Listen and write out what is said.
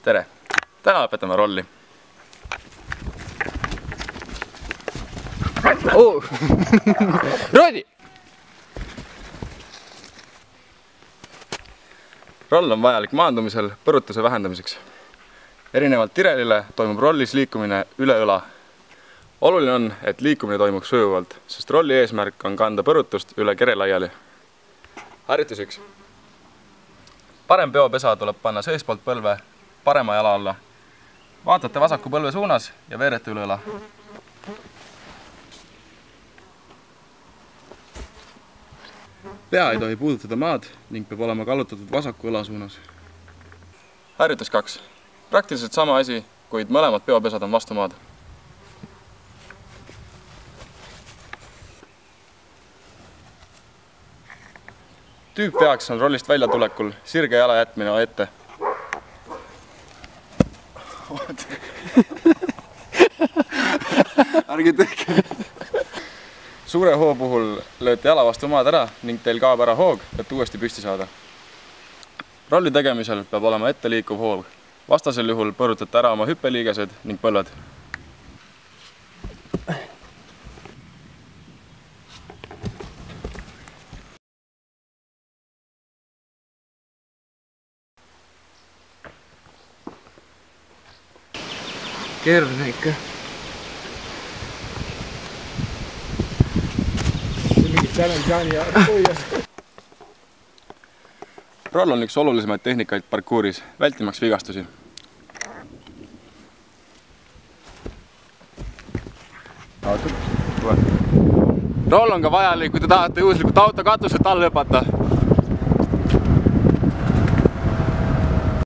tere! Täna õpetame rolli. Oh. Roodi! Roll on vajalik maandumisel põrutuse vähendamiseks. Erinevalt tirelile toimub rollis liikumine üle õla. Oluline on, et liikumine toimuks sujuvalt, sest rolli eesmärk on kanda põrutust üle kere laiali. Harjutus 1. Parem peopesa tuleb panna seespoolt põlve parema jala alla. Vaatate vasaku põlve suunas ja veerete üle õla. Pea ei tohi puudutada maad ning peab olema kallutatud vasaku õla suunas. Harjutus 2. Praktiliselt sama asi, kuid mõlemad peopesad on vastu maad. Tüüpveaks on rollist välja tulekul sirge jala jätmine ette. Ärge tehke! Suure hoo puhul lööte jala vastu maad ära ning teil kaob ära hoog, et uuesti püsti saada. Rolli tegemisel peab olema ette liikuv hoog. Vastasel juhul põrutate ära oma hüppeliigesed ning põlved. Keeruline ikka. Roll on üks olulisemaid tehnikaid parkuuris, vältimaks vigastusi. Roll on ka vajalik, kui te tahate juhuslikult auto katuselt alla hüpata.